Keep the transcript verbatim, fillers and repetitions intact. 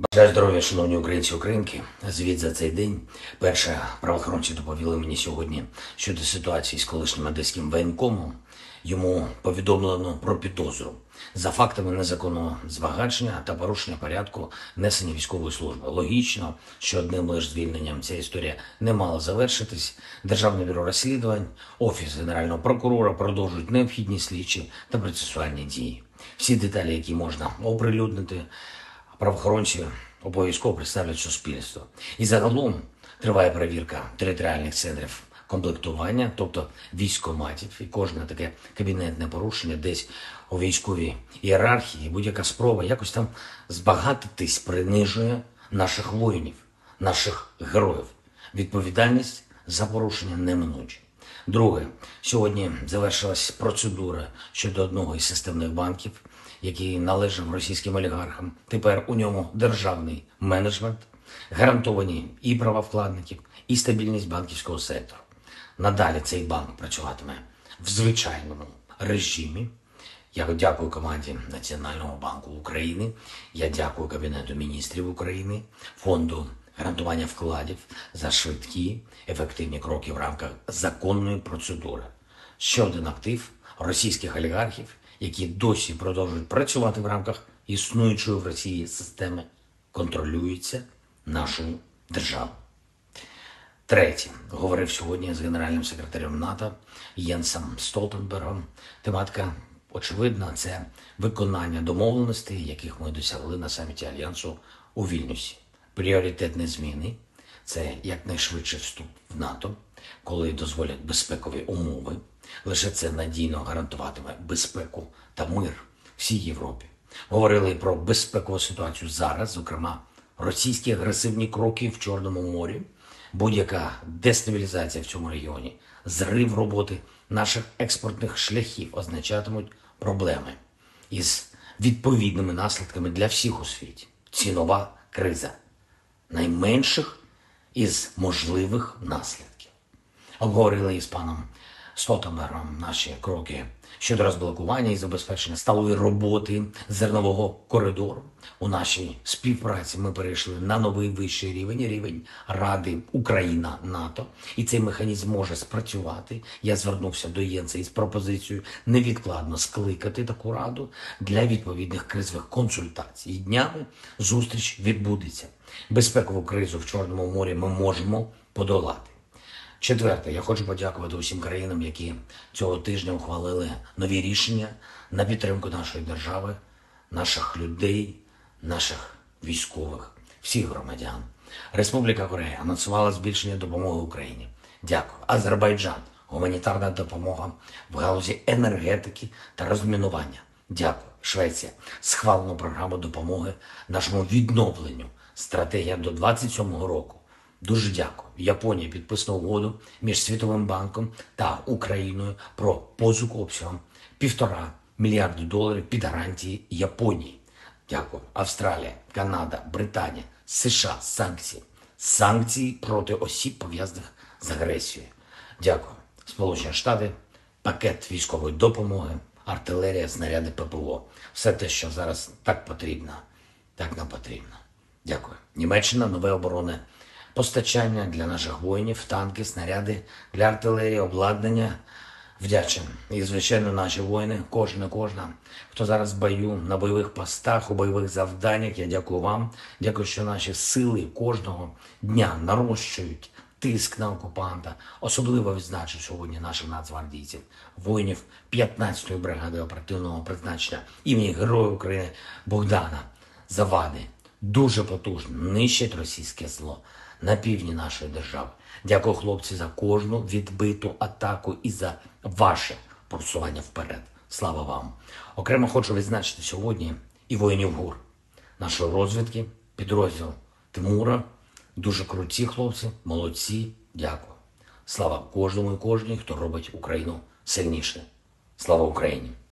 Бажаю здоров'я, шановні українці і українки. Звіт за цей день. Перше, правоохоронці доповіли мені сьогодні щодо ситуації з колишнім одеським воєнкомом. Йому повідомлено про підозру за фактами незаконного збагачення та порушення порядку несення військової служби. Логічно, що одним лише звільненням ця історія не мала завершитись. Державне бюро розслідувань, Офіс Генерального прокурора продовжують необхідні слідчі та процесуальні дії. Всі деталі, які можна оприлюднити, правоохоронці обов'язково представлять суспільство. І загалом триває перевірка територіальних центрів комплектування, тобто військкоматів, і кожне таке кабінетне порушення десь у військовій ієрархії, будь-яка спроба якось там збагатитись принижує наших воїнів, наших героїв. Відповідальність за порушення неминуча. Друге, сьогодні завершилась процедура щодо одного із системних банків, який належав російським олігархам. Тепер у ньому державний менеджмент, гарантовані і права вкладників, і стабільність банківського сектору. Надалі цей банк працюватиме в звичайному режимі. Я дякую команді Національного банку України, я дякую Кабінету міністрів України, Фонду гарантування вкладів за швидкі, ефективні кроки в рамках законної процедури. Ще один актив російських олігархів, які досі продовжують працювати в рамках існуючої в Росії системи, контролюється нашою державою. Третє. Говорив сьогодні з генеральним секретарем НАТО Єнсом Столтенбергом. Тематика очевидна – це виконання домовленостей, яких ми досягли на саміті Альянсу у Вільнюсі. Пріоритетні зміни – це якнайшвидший вступ в НАТО, коли дозволять безпекові умови. Лише це надійно гарантуватиме безпеку та мир всій Європі. Говорили про безпекову ситуацію зараз, зокрема, російські агресивні кроки в Чорному морі, будь-яка дестабілізація в цьому регіоні, зрив роботи наших експортних шляхів означатимуть проблеми із відповідними наслідками для всіх у світі. Цінова криза найменших із можливих наслідків. Обговорили із паном Столтенбергом наші кроки щодо розблокування і забезпечення сталої роботи зернового коридору. У нашій співпраці ми перейшли на новий вищий рівень, рівень Ради Україна-НАТО. І цей механізм може спрацювати. Я звернувся до Єнса із пропозицією невідкладно скликати таку раду для відповідних кризових консультацій. І днями зустріч відбудеться. Безпекову кризу в Чорному морі ми можемо подолати. Четверте, я хочу подякувати усім країнам, які цього тижня ухвалили нові рішення на підтримку нашої держави, наших людей, наших військових, всіх громадян. Республіка Корея анонсувала збільшення допомоги Україні. Дякую. Азербайджан – гуманітарна допомога в галузі енергетики та розмінування. Дякую. Швеція – схвалену програму допомоги нашому відновленню. Стратегія до двадцять сьомого року. Дуже дякую. Японія підписала угоду між Світовим банком та Україною про позику обсягом півтора мільярди доларів під гарантії Японії. Дякую. Австралія, Канада, Британія, США, санкції. Санкції проти осіб, пов'язаних з агресією. Дякую. Сполучені Штати, пакет військової допомоги, артилерія, снаряди ППО. Все те, що зараз так потрібно, так нам потрібно. Дякую. Німеччина, нове оборонне постачання для наших воїнів, танки, снаряди, для артилерії, обладнання. Вдячен. І, звичайно, наші воїни, кожен і кожна, хто зараз в бою, на бойових постах, у бойових завданнях. Я дякую вам. Дякую, що наші сили кожного дня нарощують тиск на окупанта. Особливо відзначу сьогодні наших нацгвардійців, воїнів п'ятнадцятої бригади оперативного призначення імені Героя України Богдана Завади. Дуже потужно нищать російське зло на півдні нашої держави. Дякую, хлопці, за кожну відбиту атаку і за ваше просування вперед. Слава вам! Окремо хочу відзначити сьогодні і воїнів ГУР, нашої розвідки, підрозділ Тимура. Дуже круті хлопці, молодці. Дякую. Слава кожному і кожній, хто робить Україну сильніше. Слава Україні!